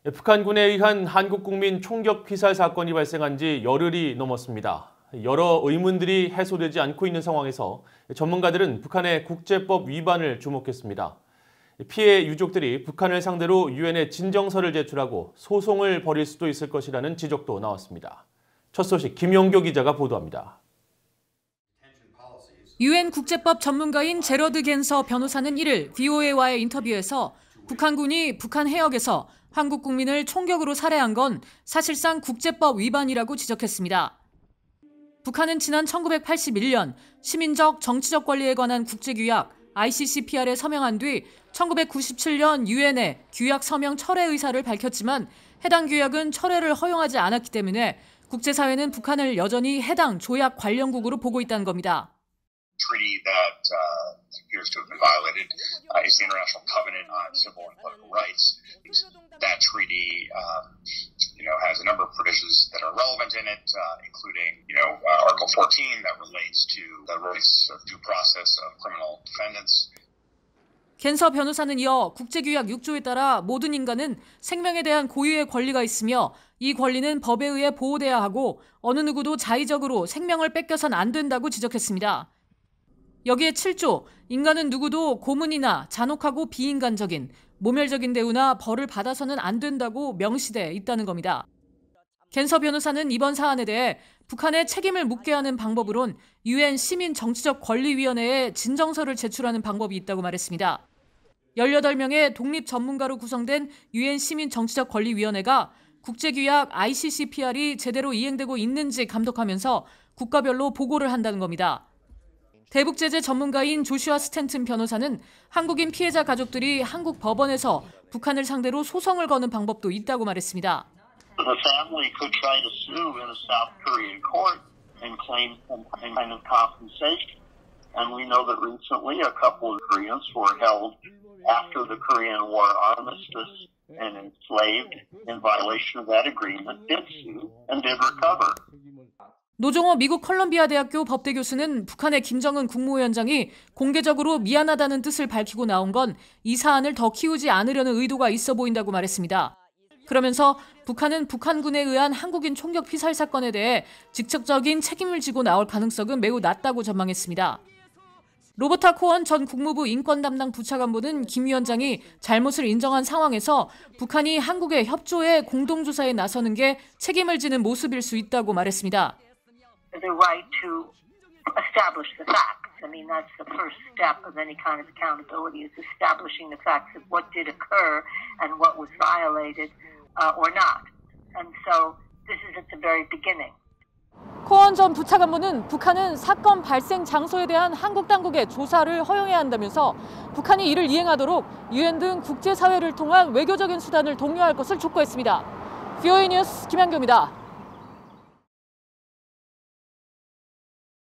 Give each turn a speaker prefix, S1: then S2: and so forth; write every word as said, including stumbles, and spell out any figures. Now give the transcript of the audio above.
S1: 북한군에 의한 한국 국민 총격 피살 사건이 발생한 지 열흘이 넘었습니다. 여러 의문들이 해소되지 않고 있는 상황에서 전문가들은 북한의 국제법 위반을 주목했습니다. 피해 유족들이 북한을 상대로 유엔에 진정서를 제출하고 소송을 벌일 수도 있을 것이라는 지적도 나왔습니다. 첫 소식 김영교 기자가 보도합니다.
S2: 유엔 국제법 전문가인 제러드 겐서 변호사는 이일 브이오에이와의 인터뷰에서 북한군이 북한 해역에서 한국 국민을 총격으로 살해한 건 사실상 국제법 위반이라고 지적했습니다. 북한은 지난 천구백팔십일 년 시민적 정치적 권리에 관한 국제규약 아이씨씨피알에 서명한 뒤 천구백구십칠 년 유엔에 규약 서명 철회 의사를 밝혔지만 해당 규약은 철회를 허용하지 않았기 때문에 국제사회는 북한을 여전히 해당 조약 관련국으로 보고 있다는 겁니다.
S3: Treaty that uh, appears to have been violated uh, is the International Covenant on Civil and Political Rights. That treaty, um, you know, has a number of provisions that are relevant in it, uh, including, you know, uh, Article fourteen that relates to the rights of due process of criminal defendants.
S2: 겐서 변호사는 이어 국제규약 육 조에 따라 모든 인간은 생명에 대한 고유의 권리가 있으며 이 권리는 법에 의해 보호돼야 하고 어느 누구도 자의적으로 생명을 뺏겨선 안 된다고 지적했습니다. 여기에 칠 조, 인간은 누구도 고문이나 잔혹하고 비인간적인, 모멸적인 대우나 벌을 받아서는 안 된다고 명시돼 있다는 겁니다. 겐서 변호사는 이번 사안에 대해 북한의 책임을 묻게 하는 방법으론 유엔 시민 정치적 권리위원회에 진정서를 제출하는 방법이 있다고 말했습니다. 열여덟 명의 독립 전문가로 구성된 유엔 시민 정치적 권리위원회가 국제규약 아이씨씨피알이 제대로 이행되고 있는지 감독하면서 국가별로 보고를 한다는 겁니다. 대북제재 전문가인 조슈아 스탠튼 변호사는 한국인 피해자 가족들이 한국 법원에서 북한을 상대로 소송을 거는 방법도 있다고 말했습니다.
S4: The family could try to sue in a South Korean court and claim some kind of compensation. And we know that recently a couple of Koreans were held after the Korean War armistice and enslaved in violation of that agreement, did sue and did recover.
S2: 노종호 미국 컬럼비아 대학교 법대 교수는 북한의 김정은 국무위원장이 공개적으로 미안하다는 뜻을 밝히고 나온 건 이 사안을 더 키우지 않으려는 의도가 있어 보인다고 말했습니다. 그러면서 북한은 북한군에 의한 한국인 총격 피살 사건에 대해 직접적인 책임을 지고 나올 가능성은 매우 낮다고 전망했습니다. 로버타 코언 전 국무부 인권 담당 부차관보는 김 위원장이 잘못을 인정한 상황에서 북한이 한국의 협조에 공동조사에 나서는 게 책임을 지는 모습일 수 있다고 말했습니다.
S5: The right to establish the facts. I mean, that's the first step of any kind of accountability, is establishing the facts of what did occur and what was violated uh, or not. And so this is at the very beginning.
S2: 코언 전 부차관보는 북한은 사건 발생 장소에 대한 한국 당국의 조사를 허용해야 한다면서 북한이 이를 이행하도록 유엔 등 국제사회를 통한 외교적인 수단을 독려할 것을 촉구했습니다. 브이오에이 뉴스 김양교입니다.